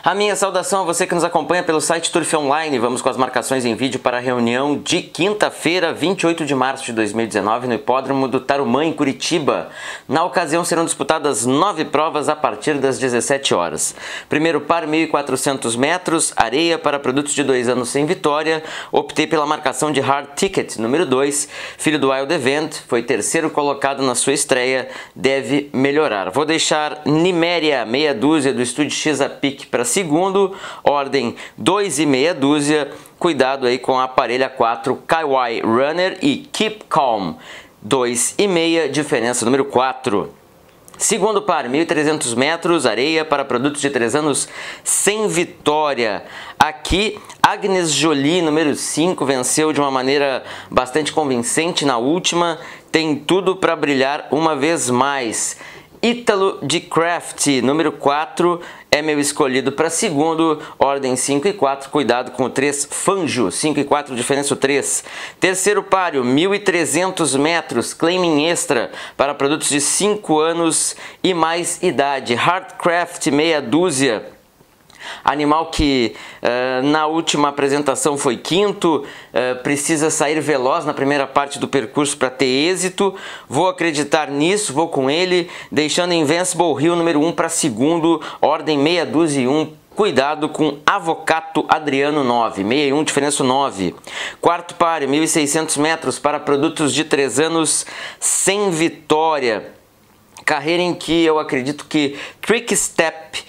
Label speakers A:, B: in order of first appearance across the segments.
A: A minha saudação a você que nos acompanha pelo site Turf Online. Vamos com as marcações em vídeo para a reunião de quinta-feira, 28 de março de 2019, no Hipódromo do Tarumã, em Curitiba. Na ocasião serão disputadas 9 provas a partir das 17 horas. Primeiro par, 1.400 metros, areia para produtos de 2 anos sem vitória. Optei pela marcação de Hard Ticket, número 2, filho do Wild Event, foi terceiro colocado na sua estreia, deve melhorar. Vou deixar Niméria, meia dúzia do Estúdio X-Apic para segundo, ordem 2 e meia dúzia, cuidado aí com a parelha 4, Kaiwai Runner e Keep Calm, 2 e meia, diferença número 4. Segundo par, 1.300 metros, areia para produtos de 3 anos sem vitória. Aqui, Agnes Jolie, número 5, venceu de uma maneira bastante convincente na última, tem tudo para brilhar uma vez mais. Ítalo de Craft, número 4, é meu escolhido para segundo, ordem 5 e 4, cuidado com o 3, Fanjo, 5 e 4, diferença 3. Terceiro páreo, 1.300 metros, claiming extra, para produtos de 5 anos e mais idade. Hardcraft, meia dúzia. Animal que na última apresentação foi quinto, precisa sair veloz na primeira parte do percurso para ter êxito. Vou acreditar nisso, vou com ele, deixando Invincible Hill número 1 para segundo, ordem meia dúzia e 1. Cuidado com Avocato Adriano 9, 61, diferença 9. Quarto páreo, 1.600 metros para produtos de 3 anos sem vitória. Carreira em que eu acredito que Trick Step,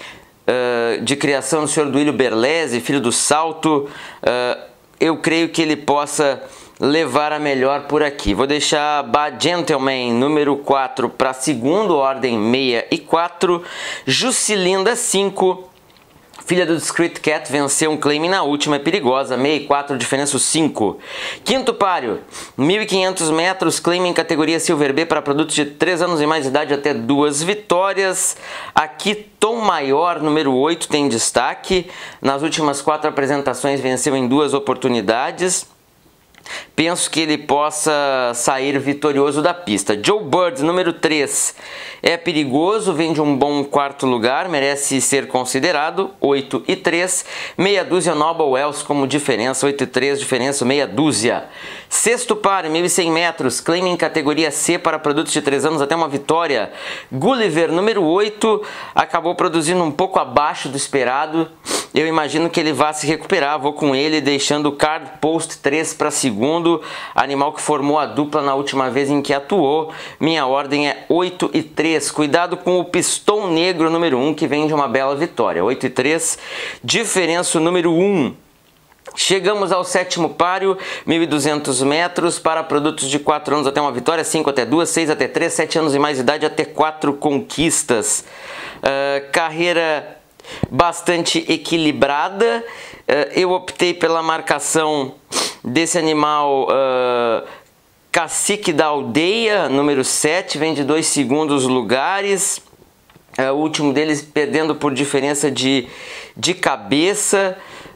A: de criação do Sr. Duílio Berlese, filho do Salto, eu creio que ele possa levar a melhor por aqui. Vou deixar Bad Gentleman, número 4, para segundo, ordem meia e 4. Jusilinda 5, filha do Discreet Cat, venceu um claim na última, é perigosa, meia e 4, diferença 5. Quinto páreo, 1.500 metros, claim em categoria Silver B para produtos de 3 anos e mais idade até 2 vitórias. Aqui Tom Maior, número 8, tem destaque. Nas últimas 4 apresentações venceu em 2 oportunidades. Penso que ele possa sair vitorioso da pista. Joe Bird, número 3, é perigoso, vem de um bom quarto lugar, merece ser considerado, 8 e 3. Meia dúzia Noble Wells como diferença, 8 e 3, diferença meia dúzia. Sexto par, 1.100 metros, claim em categoria C para produtos de 3 anos até uma vitória. Gulliver, número 8, acabou produzindo um pouco abaixo do esperado. Eu imagino que ele vá se recuperar, vou com ele, deixando o Card Post 3 para segundo, animal que formou a dupla na última vez em que atuou. Minha ordem é 8 e 3, cuidado com o Pistão Negro número 1, que vem de uma bela vitória, 8 e 3, diferença número 1. Chegamos ao sétimo páreo, 1.200 metros, para produtos de 4 anos até uma vitória, 5 até 2, 6 até 3, 7 anos e mais idade até 4 conquistas. Carreira bastante equilibrada. Eu optei pela marcação desse animal Cacique da Aldeia, número 7, vem de 2 segundos lugares. O último deles perdendo por diferença de cabeça.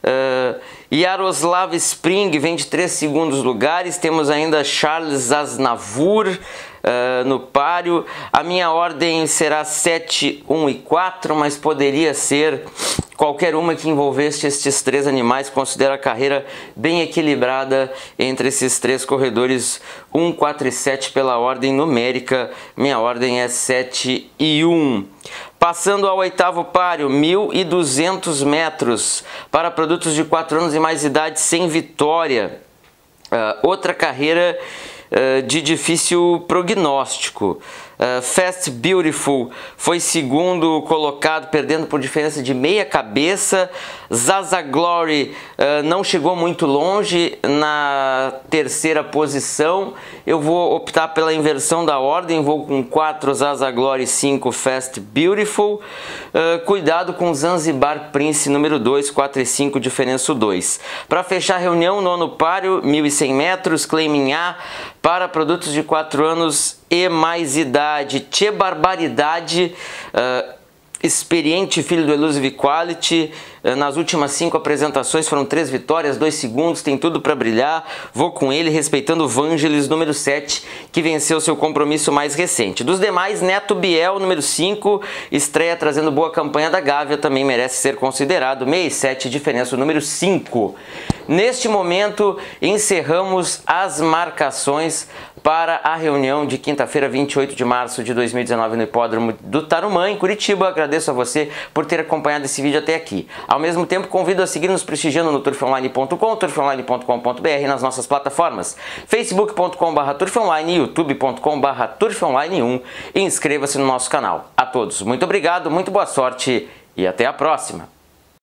A: Yaroslav Spring vem de 3 segundos lugares. Temos ainda Charles Aznavour no páreo. A minha ordem será 7, 1 e 4, mas poderia ser qualquer uma que envolvesse estes 3 animais. Considero a carreira bem equilibrada entre esses 3 corredores, 1, 4 e 7 pela ordem numérica. Minha ordem é 7 e 1. Passando ao oitavo páreo, 1.200 metros para produtos de 4 anos e mais idade sem vitória. Outra carreira de difícil prognóstico. Fast Beautiful foi segundo colocado, perdendo por diferença de meia cabeça. Zaza Glory não chegou muito longe na terceira posição. Eu vou optar pela inversão da ordem, vou com 4 Zaza Glory e 5 Fast Beautiful. Cuidado com Zanzibar Prince, número 2, 4 e 5, diferença 2. Para fechar a reunião, nono páreo, 1.100 metros, claiming A, para produtos de 4 anos e mais idade. Tchê Barbaridade, experiente filho do Elusive Quality. Nas últimas 5 apresentações foram 3 vitórias, 2 segundos, tem tudo para brilhar. Vou com ele, respeitando o Vangelis, número 7, que venceu seu compromisso mais recente. Dos demais, Neto Biel, número 5, estreia trazendo boa campanha da Gávea, também merece ser considerado. 67, diferença, número 5. Neste momento, encerramos as marcações para a reunião de quinta-feira, 28 de março de 2019, no Hipódromo do Tarumã, em Curitiba. Agradeço a você por ter acompanhado esse vídeo até aqui. Ao mesmo tempo, convido a seguir nos prestigiando no turfonline.com, turfonline.com.br, nas nossas plataformas facebook.com/turfonline e youtube.com/turfonline1, e inscreva-se no nosso canal. A todos, muito obrigado, muito boa sorte e até a próxima!